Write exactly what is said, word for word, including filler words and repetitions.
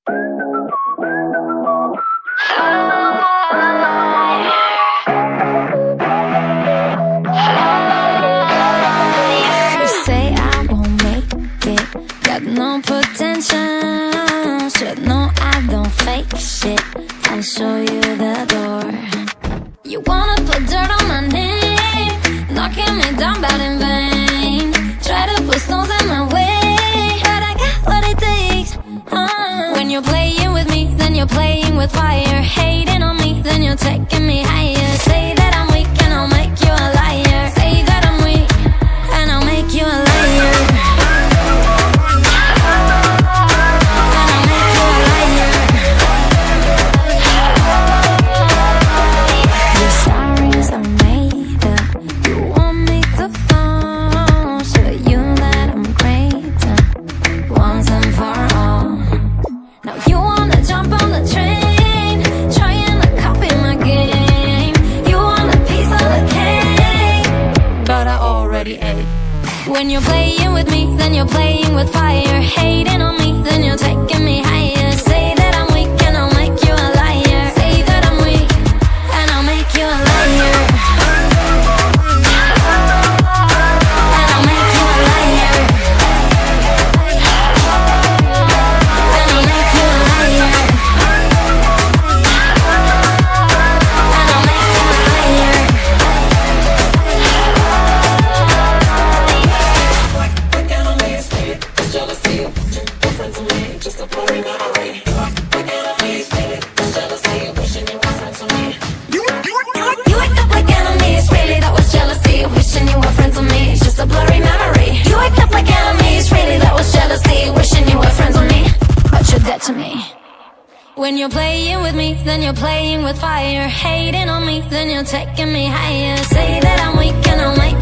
You say I won't make it, got no potential. Should know I don't fake shit, I'll show you the door. You wanna put dirt on my name, knocking me down but in vain. Try to put stones in my way, but I got what it takes. uh. When you're playing with me, then you're playing with fire. Hating on me, then you're taking me higher. Say that I'm weak and I'll make you a liar. Say that I'm weak and I'll make you a liar. And I'll make you a liar. Your sirens are made up, you want me to fall. Show you that I'm greater, once and for all. Now you wanna jump on the train, trying to copy my game. You want a piece of the cake, but I already ate. When you're playing with me, then you're playing with fire. Hating on me, then you're taking me higher. Say that I'm weak and I'll make you a liar. Say that I'm weak and I'll make you a liar. And I'll make you a liar. And I'll make you a liar. And I'll make you a liar. Like enemies, baby, it's jealousy. Your friends with me, just a blurry memory. Like enemies, baby, it's jealousy. Wishing you were friends with me. You act up like enemies, really that was jealousy. Wishing you were friends with me, it's just a blurry memory. You act up like enemies, really that was jealousy. Wishing you were friends with me, but you're dead to me. When you're playing with me, then you're playing with fire. Hating on me, then you're taking me higher. Say that I'm weak and I'll make